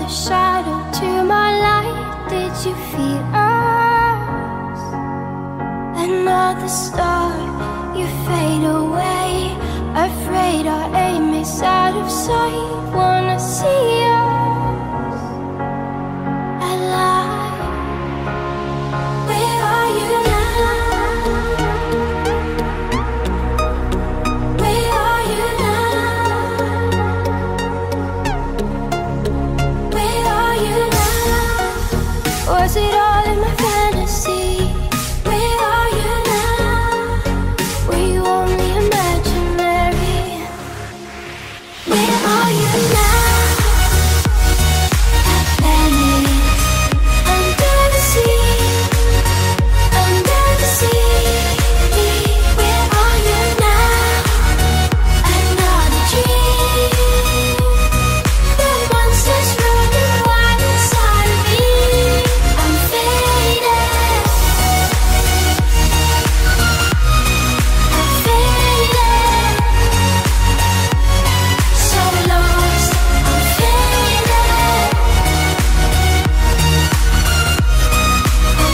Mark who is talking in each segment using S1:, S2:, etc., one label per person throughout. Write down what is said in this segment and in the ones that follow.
S1: your shadow to my light. Did you feel us? Another star, you fade away. Afraid our aim is out of sight. Wanna see us alive. Where are you now? Where are you now? Where are you now? Was it all in my fantasy? Where are you now? Were you only imaginary? Where are you now? Under the sea, under the sea. Where are you now? Another dream. The monsters running wild inside of me. I'm faded. I'm faded. So lost. I'm faded. I'm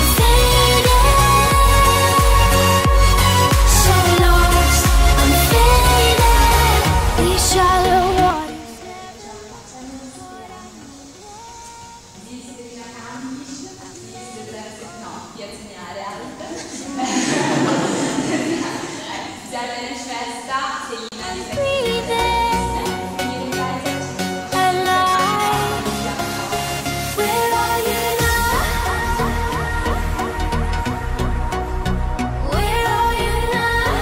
S1: faded. So lost. I'm faded. These shallow waters. I'm breathing alive. Where are you now? Where are you now?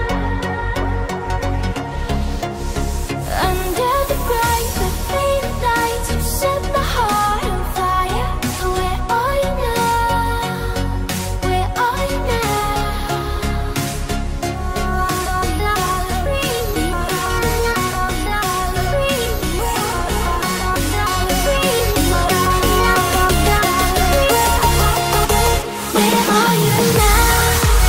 S1: Under the bright but faded lights, you set my heart on fire. Where are you now? Where are you now? Where are you now?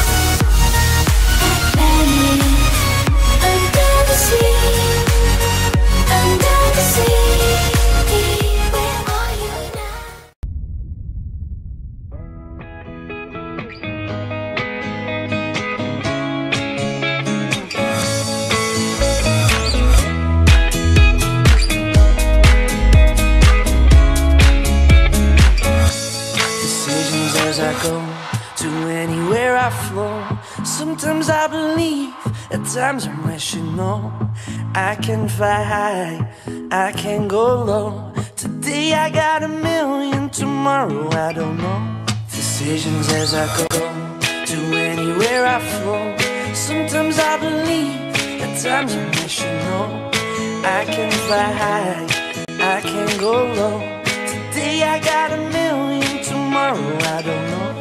S1: Under the sea, under the sea. Where are you now?
S2: Decisions as I go to anywhere I flow. Sometimes I believe, at times I'm wishing no. I can fly high, I can go low. Today I got a million, tomorrow I don't know. Decisions as I go to anywhere I flow. Sometimes I believe, at times I'm wishing no. I can fly high, I can go low. Today I got a million, tomorrow I don't know.